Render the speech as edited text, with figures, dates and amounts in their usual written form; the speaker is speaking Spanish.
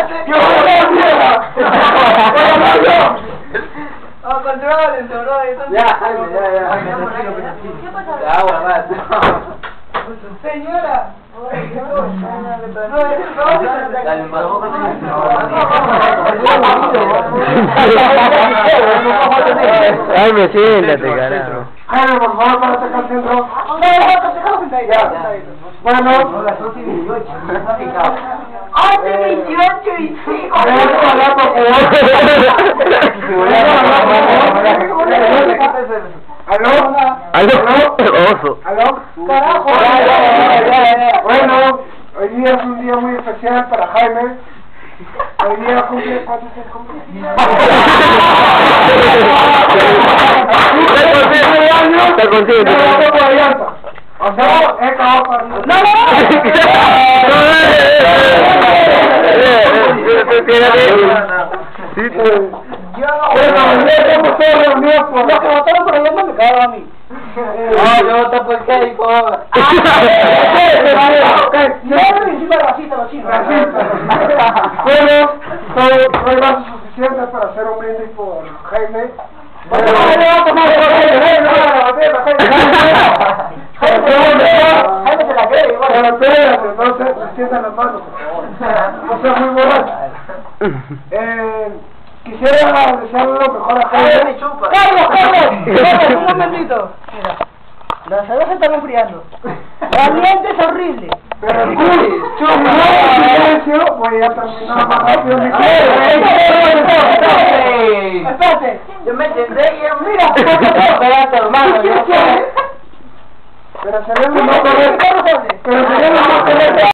¡Yo voy a mierda! Oh, controlen, bro. Ya, Jaime, ya. ¿Qué pasa? Ya, huevada. Señora. Jaime, siéntate, carajo. Jaime, por favor, para sacar el centro. Bueno. Hace 28 y 5. ¿Aló? Aló, oso. ¿Aló? Carajo. Bueno, hoy día es un día muy especial para Jaime. Hoy día cumple... ¿Cuántos años cumple? Está consciente. O sea, he acabado para... No. Bueno, ya hemos todos reunidos por... Los que votaron por allá no me cagaron a mí. No, yo voté por Keiko. No, encima racista los chinos. Bueno, soy más suficiente para hacer un brindis por Jaime. Bueno, Jaime se la cree igual. pero espérate, entonces se sientan las manos, por favor. No seas muy borracho. Quisiera desearle lo mejor a Jaime. Carlos, un momentito. Mira, la cerveza está enfriando. El ambiente es horrible. Pero silencio, voy a terminar más rápido mi Espérate. Yo me tendré y Mira, espérate, hermano. Pero sería lo más correcto. Pero sería lo más correcto.